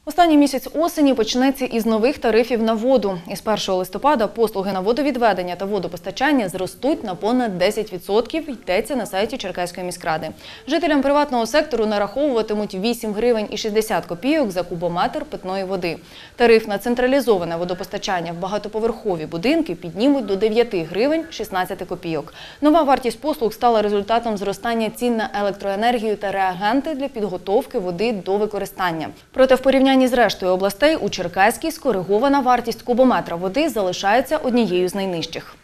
Останній місяць осені почнеться із нових тарифів на воду. Із 1 листопада послуги на водовідведення та водопостачання зростуть на понад 10%, йдеться на сайті Черкаської міськради. Жителям приватного сектору нараховуватимуть 8 гривень і 60 копійок за кубометр питної води. Тариф на централізоване водопостачання в багатоповерхові будинки піднімуть до 9 гривень 16 копійок. Нова вартість послуг стала результатом зростання цін на електроенергію та реагенти для підготовки води до використання. Проте в порівнянні з рештою областей у Черкаській скоригована вартість кубометра води залишається однією з найнижчих.